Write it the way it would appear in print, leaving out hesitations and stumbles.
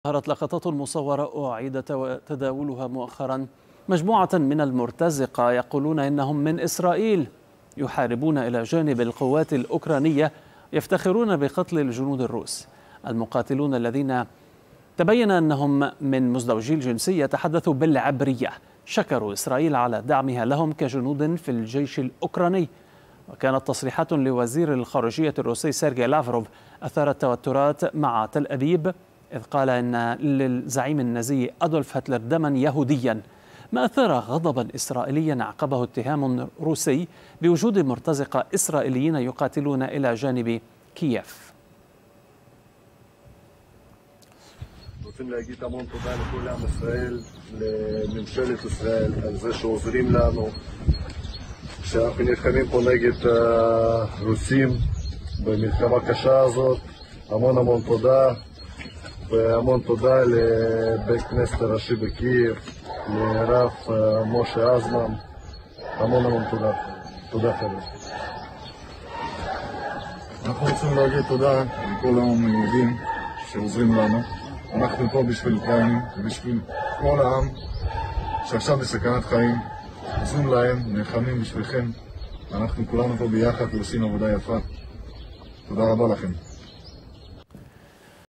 ظهرت لقطات مصورة أعيد تداولها مؤخرا. مجموعة من المرتزقة يقولون إنهم من إسرائيل يحاربون إلى جانب القوات الأوكرانية، يفتخرون بقتل الجنود الروس. المقاتلون الذين تبين أنهم من مزدوجي الجنسية تحدثوا بالعبرية، شكروا إسرائيل على دعمها لهم كجنود في الجيش الأوكراني. وكانت تصريحات لوزير الخارجية الروسي سيرجي لافروف أثارت توترات مع تل أبيب، إذ قال إن للزعيم النازي أدولف هتلر دما يهوديا، ما أثار غضبا إسرائيليا عقبه اتهام روسي بوجود مرتزقة إسرائيليين يقاتلون إلى جانب كييف. רוצים להגיד המון תודה לכל עם ישראל, לממשלת ישראל, על זה שעוזרים לנו, שאנחנו נלחמים פה נגד הרוסים במלחמה קשה הזאת. המון תודה, והמון תודה לבית כנסת הראשי בקייב, לרב משה עזמן. המון תודה. תודה חבר'ה. אנחנו רוצים להגיד תודה לכל היהודים שעוזרים לנו. אנחנו פה בשביל אוקראינים ובשביל כל העם שעכשיו בסכנת חיים. עוזרים להם, נלחמים בשבילכם. אנחנו כולנו פה ביחד ועושים עבודה יפה. תודה רבה לכם.